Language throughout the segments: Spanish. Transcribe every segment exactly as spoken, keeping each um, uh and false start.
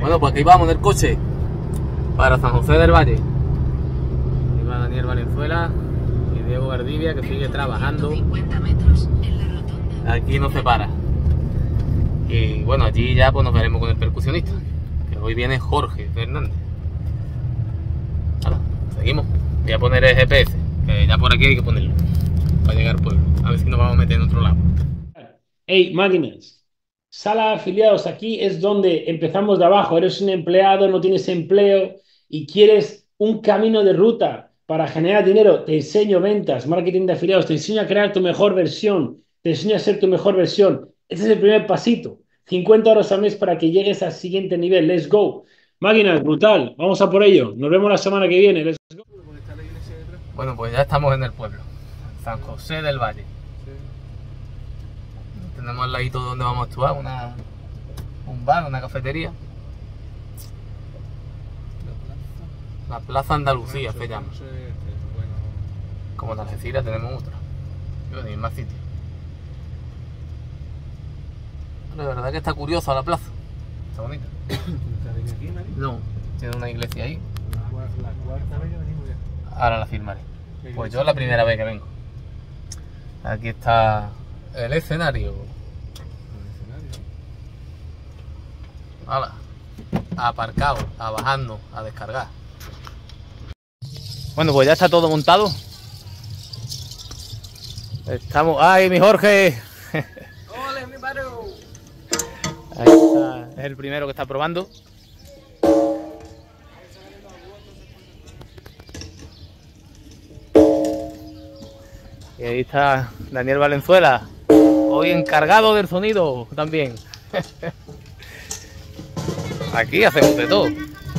Bueno, pues aquí vamos en el coche para San José del Valle. Aquí va Daniel Valenzuela y Diego Valdivia, que sigue trabajando. Aquí no se para. Y bueno, allí ya pues nos veremos con el percusionista, que hoy viene Jorge Fernández. Ahora, seguimos. Voy a poner el G P S, que ya por aquí hay que ponerlo para llegar al pueblo. A ver si nos vamos a meter en otro lado. Hey, máquinas. Sala de afiliados, aquí es donde empezamos de abajo. Eres un empleado, no tienes empleo y quieres un camino de ruta para generar dinero. Te enseño ventas, marketing de afiliados, te enseño a crear tu mejor versión, te enseño a ser tu mejor versión. Ese es el primer pasito. cincuenta euros al mes para que llegues al siguiente nivel. Let's go. Máquinas, brutal. Vamos a por ello. Nos vemos la semana que viene. Let's go. Bueno, pues ya estamos en el pueblo, San José del Valle. Tenemos al ladito donde vamos a actuar, una, un bar, una cafetería. La Plaza Andalucía se llama. Como en Algeciras tenemos otra. Y bueno, y más sitios. La verdad que está curiosa la plaza. Está bonita. No, tiene una iglesia ahí. La cuarta vez que venimos ya. Ahora la firmaré. Pues yo es la primera vez que vengo. Aquí está el escenario. Hala, aparcado, a bajando, a descargar. Bueno, pues ya está todo montado. Estamos. ¡Ay, mi Jorge! ¡Ole, mi paro! Ahí está, es el primero que está probando. Y ahí está Daniel Valenzuela, hoy encargado del sonido también. Aquí hacemos de todo.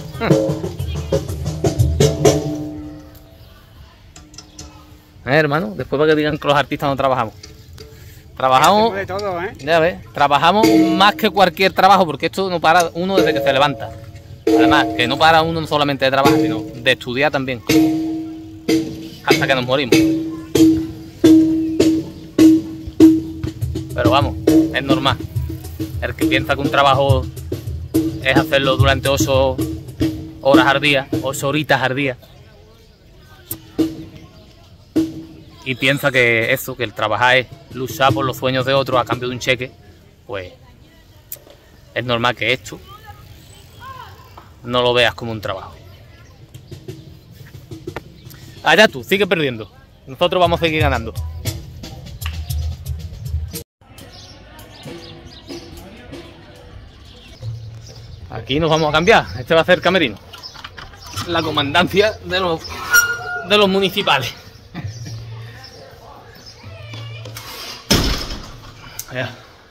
Eh, hermano, después para que digan que los artistas no trabajamos. Trabajamos de todo, ¿eh? Ya ves, trabajamos más que cualquier trabajo, porque esto no para uno desde que se levanta. Además, que no para uno no solamente de trabajar, sino de estudiar también. Hasta que nos morimos. Pero vamos, es normal. El que piensa que un trabajo es hacerlo durante ocho horas al día, ocho horitas al día, y piensa que eso, que el trabajar es luchar por los sueños de otros a cambio de un cheque, pues es normal que esto no lo veas como un trabajo. Allá tú, sigue perdiendo. Nosotros vamos a seguir ganando. Aquí nos vamos a cambiar. Este va a ser camerino. La comandancia de los, de los municipales. Ya.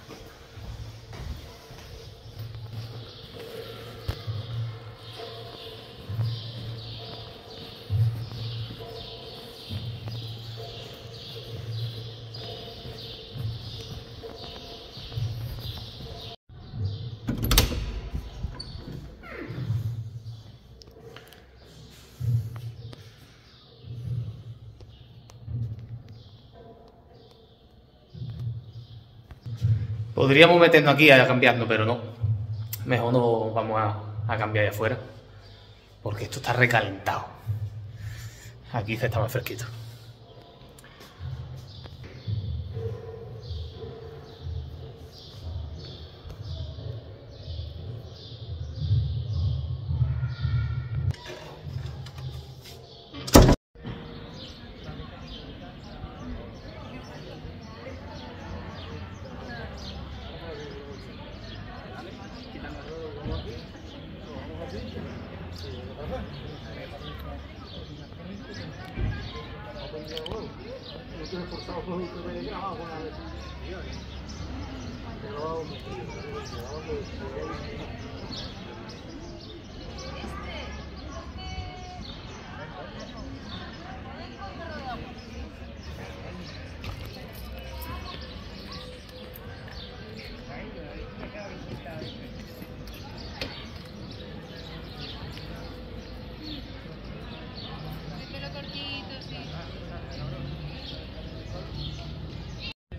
Podríamos meternos aquí a cambiarnos, pero no. Mejor no vamos a, a cambiar allá afuera, porque esto está recalentado. Aquí se está más fresquito.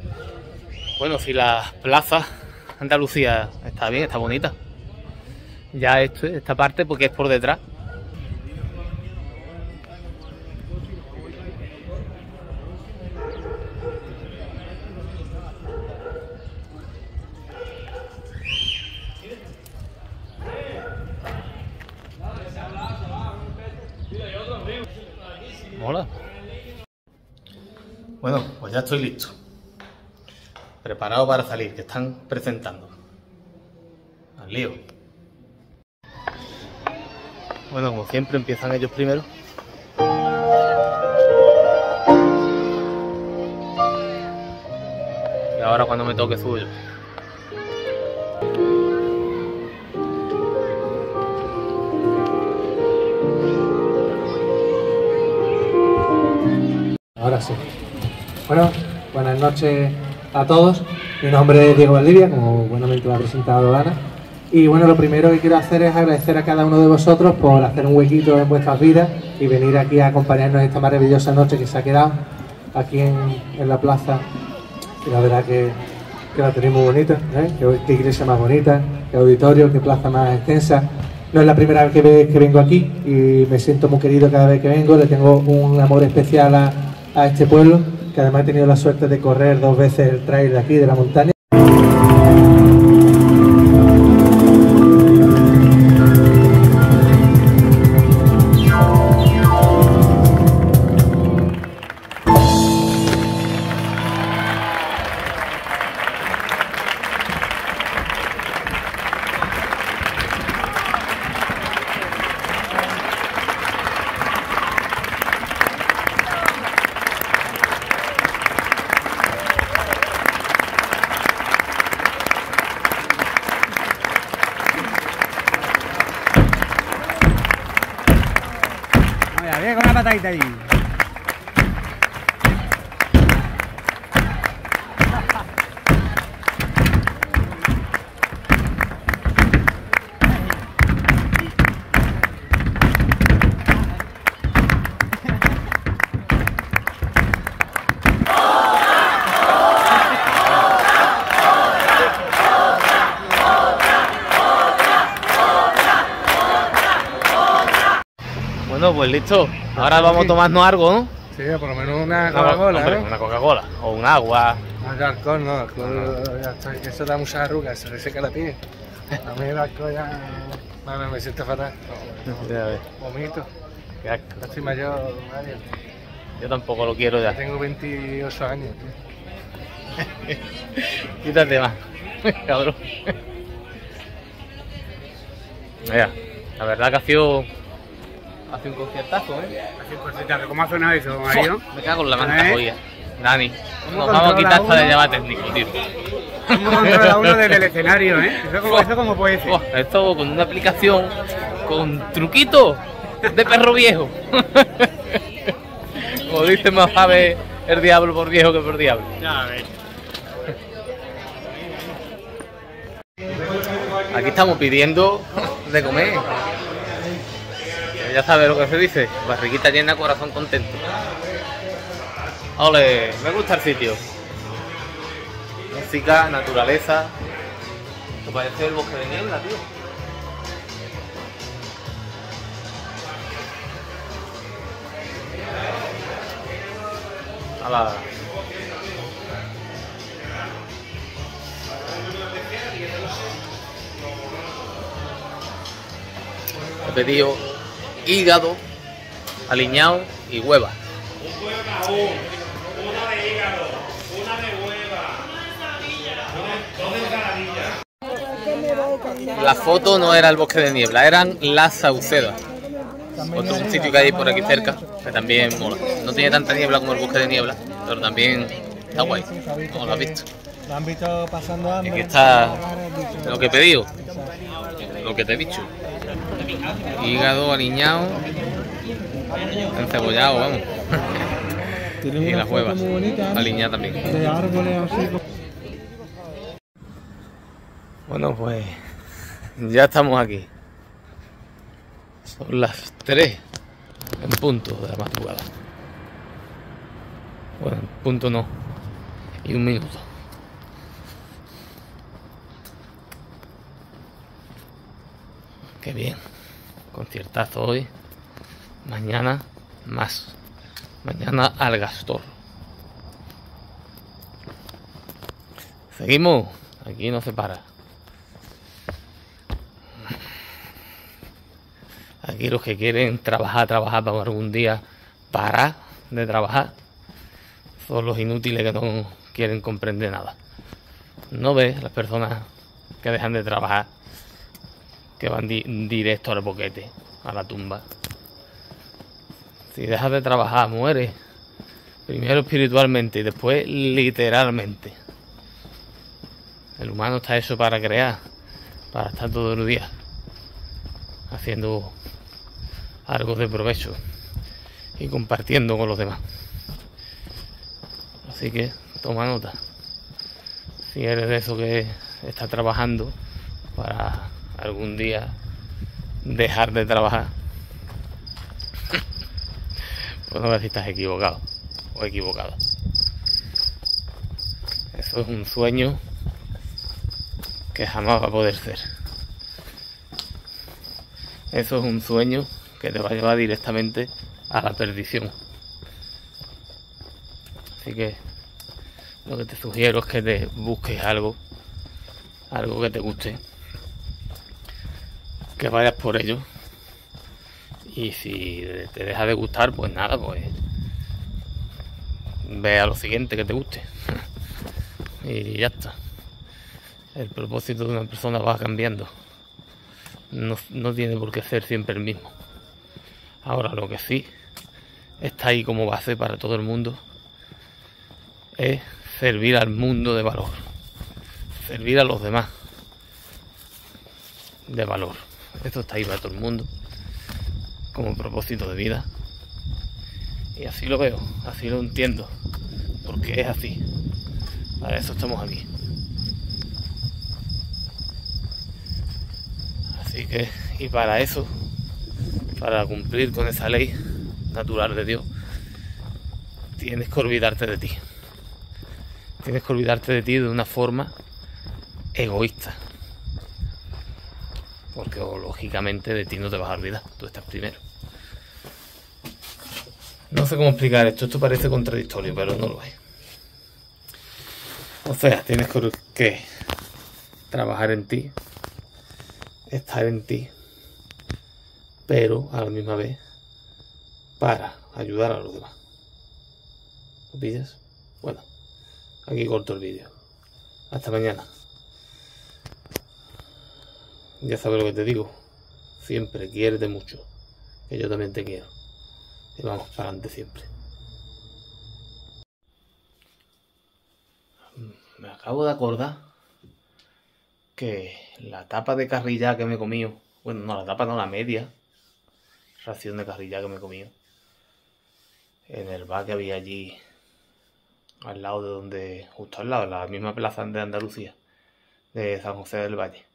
Bueno, si la plaza Andalucía está bien, está bonita, ya esto, esta parte porque es por detrás. Mola. Bueno, pues ya estoy listo. Preparado para salir, que están presentando. Al lío. Bueno, como siempre empiezan ellos primero. Y ahora cuando me toque subo yo. Ahora sí. Bueno, buenas noches a todos. Mi nombre es Diego Valdivia, como buenamente lo ha presentado Ana. Y bueno, lo primero que quiero hacer es agradecer a cada uno de vosotros por hacer un huequito en vuestras vidas y venir aquí a acompañarnos esta maravillosa noche que se ha quedado aquí en, en la plaza. Y la verdad que, que la tenéis muy bonita, ¿eh? Qué, qué iglesia más bonita, qué auditorio, qué plaza más extensa. No es la primera vez que, ve, que vengo aquí y me siento muy querido cada vez que vengo. Le tengo un amor especial a a este pueblo, que además he tenido la suerte de correr dos veces el trail de aquí, de la montaña. Con una patadita ahí. Bueno, pues listo. Ahora vamos a tomarnos algo, ¿no? Sí, por lo menos una Coca-Cola, Hombre, ¿no? una Coca-Cola o un agua. No, el alcohol no, alcohol, ya está, eso da muchas arrugas, se le seca la piel. A mí el alcohol ya... Bueno, me siento fatal. Ya ves. Vomito. Qué asco. No estoy mayor, Mario. Yo tampoco lo quiero ya. Tengo veintiocho años, tío. Quítate más, cabrón. Mira, la verdad que ha sido... Ha sido un conciertazo, ¿eh? Así cosita, ¿cómo ha sonado eso, Mario? Me cago en la manta, ¿Eh? joya. Dani, ¿Cómo nos vamos a quitar controla esta de uno? llamada técnico, tío. ¿Cómo controla uno desde el escenario, eh? Eso como, eso como puede ser. Buah, esto con una aplicación, con truquitos de perro viejo. Como dice, más sabe el diablo por viejo que por diablo. Ya ves. Aquí estamos pidiendo de comer. Ya sabes lo que se dice, barriguita llena, corazón contento. Ole, me gusta el sitio. Música, naturaleza. Esto parece el bosque de niebla, tío. Hala. He pedido hígado, aliñado y hueva. Una de hígado, una de hueva, dos de La foto no era el bosque de niebla, eran las Saucedas. Otro un sitio que hay por aquí cerca, que también mola. No tiene tanta niebla como el bosque de niebla, pero también está guay, como lo has visto. Lo han visto pasando Y hambre. aquí está lo que he pedido, lo que te he dicho. Hígado, aliñado, encebollado, vamos. Y las huevas, aliñada también. De árboles así. Bueno, pues ya estamos aquí. Son las tres en punto de la madrugada. Bueno, en punto no. Y un minuto. Qué bien. Conciertazo hoy. Mañana más. Mañana al Gastor. Seguimos. Aquí no se para. Aquí los que quieren trabajar, trabajar para algún día parar de trabajar son los inútiles que no quieren comprender nada. No ves las personas que dejan de trabajar, que van di directo al boquete, a la tumba. Si dejas de trabajar, mueres. Primero espiritualmente y después literalmente. El humano está hecho para crear, para estar todo el día haciendo algo de provecho y compartiendo con los demás. Así que toma nota. Si eres de eso que está trabajando para algún día dejar de trabajar, pues no ver si estás equivocado o equivocada. Eso es un sueño que jamás va a poder ser. Eso es un sueño que te va a llevar directamente a la perdición. Así que lo que te sugiero es que te busques algo, algo que te guste, que vayas por ello. Y si te deja de gustar, pues nada, pues ve a lo siguiente que te guste. Y ya está. El propósito de una persona va cambiando. No, no tiene por qué ser siempre el mismo. Ahora, lo que sí está ahí como base para todo el mundo es servir al mundo de valor. Servir a los demás de valor. Esto está ahí para todo el mundo como propósito de vida. Y así lo veo, así lo entiendo. Porque es así. Para eso estamos aquí. Así que, y para eso, para cumplir con esa ley natural de Dios, tienes que olvidarte de ti. Tienes que olvidarte de ti de una forma egoísta. Porque oh, lógicamente de ti no te vas a olvidar, tú estás primero. No sé cómo explicar esto, esto parece contradictorio, pero no lo es. O sea, tienes que, que trabajar en ti, estar en ti, pero a la misma vez para ayudar a los demás. ¿Lo pillas? Bueno, aquí corto el vídeo. Hasta mañana. Ya sabes lo que te digo. Siempre quiérete mucho, que yo también te quiero. Y vamos para adelante siempre. Me acabo de acordar que la tapa de carrillá que me he comido, bueno, no, la tapa no, la media ración de carrillá que me he comido en el bar que había allí al lado de donde, justo al lado, en la misma plaza de Andalucía, de San José del Valle,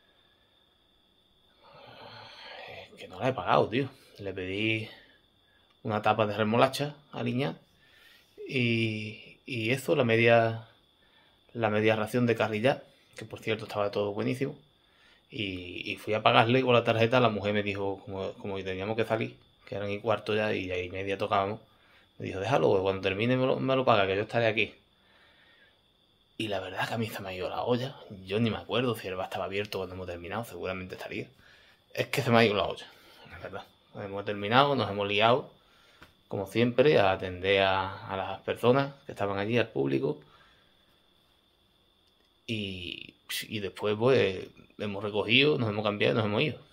que no la he pagado, tío. Le pedí una tapa de remolacha aliñada y, y eso, la media la media ración de carrillá, que por cierto estaba todo buenísimo, y, y fui a pagarle con la tarjeta. La mujer me dijo, como, como teníamos que salir, que eran y cuarto ya y ahí media tocábamos, me dijo, déjalo, cuando termine me lo, me lo paga, que yo estaré aquí. Y la verdad que a mí se me ha ido la olla. Yo ni me acuerdo si el bar estaba abierto cuando hemos terminado, seguramente estaría. Es que se me ha ido la olla, la verdad. Hemos terminado, nos hemos liado, como siempre, a atender a, a las personas que estaban allí, al público. Y, y después pues hemos recogido, nos hemos cambiado y nos hemos ido.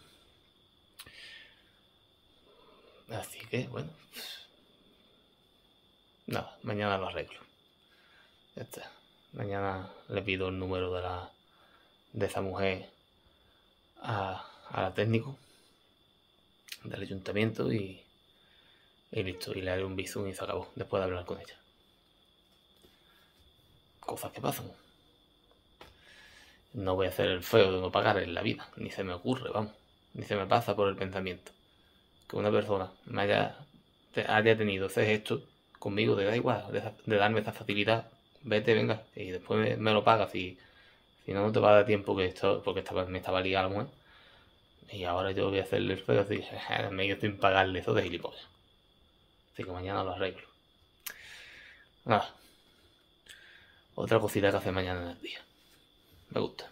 Así que bueno, nada, mañana lo arreglo. Ya está. Mañana le pido el número de la de esa mujer a, a la técnico del ayuntamiento y, y listo. Y le haré un bizum y se acabó, después de hablar con ella. Cosas que pasan. No voy a hacer el feo de no pagar en la vida, ni se me ocurre, vamos, ni se me pasa por el pensamiento que una persona me haya, haya tenido ese gesto conmigo, te da igual, de, de darme esa facilidad, vete, venga, y después me, me lo pagas. Si, si no, no te va a dar tiempo, que esto, porque estaba, me estaba ligada la mujer, Y ahora yo voy a hacerle el feo así, me quedo sin pagarle eso de gilipollas. Así que mañana lo arreglo. Nada. Otra cosita que hacer mañana en el día. Me gusta.